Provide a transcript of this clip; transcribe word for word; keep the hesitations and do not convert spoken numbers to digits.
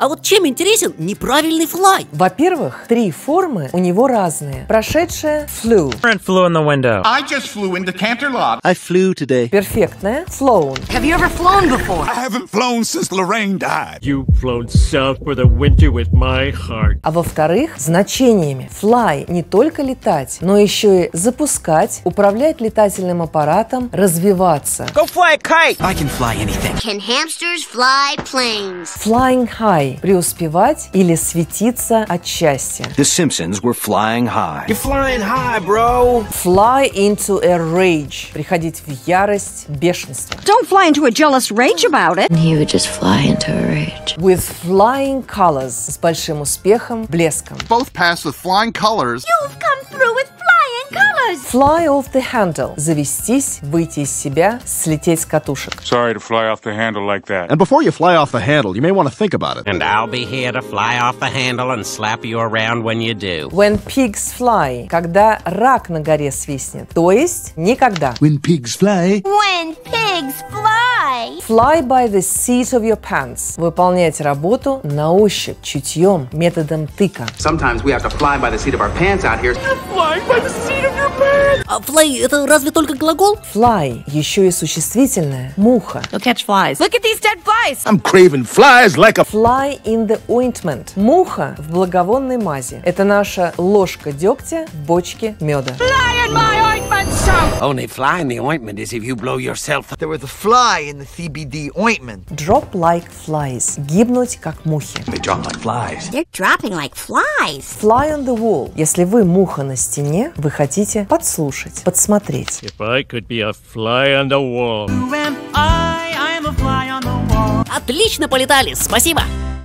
А вот чем интересен неправильный fly? Во-первых, три формы у него разные. Прошедшая flew. Flew in the window. I just flew into Canterlot. I flew today. Перфектная flown. Have you ever flown before? I haven't flown since Lorraine died. You've flown south for the winter with my heart. А во-вторых, значениями. Fly не только летать, но еще и запускать, управлять летательным аппаратом, развиваться. Go fly a kite. I can fly anything. Can hamsters fly planes? Flying high – преуспевать или светиться от счастья. The Simpsons were flying high. You're flying high, bro. Fly into a rage – приходить в ярость, бешенство. Don't fly into a jealous rage about it. He would just fly into a rage. With flying colors – с большим успехом, блеском. Both pass with flying colors. You've come through with flying colors. Fly off the handle – завестись, выйти из себя, слететь с катушек. Sorry to fly off the handle like that. And before you fly off the handle, you may want to think about it. And I'll be here to fly off the handle and slap you around when you do. When pigs fly – когда рак на горе свистнет, то есть никогда. When pigs fly. When pigs fly. Fly by the seat of your pants – выполнять работу на ощупь, чутьем, методом тыка. Sometimes we have to fly by the seat of our pants out here. You're flying by the seat of your pants. А fly – это разве только глагол? Fly – еще и существительное – муха. You'll catch flies. Look at these dead flies. I'm craving flies like a... Fly in the ointment – муха в благовонной мази. Это наша ложка дегтя в бочке меда. Fly in my ointment soap. Only fly in the ointment is if you blow yourself. There was a fly in the C B D ointment. Drop like flies – гибнуть как мухи. They drop like flies. They're dropping like flies. Fly on the wall – если вы муха на стене, вы хотите подслушать, подсмотреть. If I could be a fly on the wall. Отлично полетали, спасибо!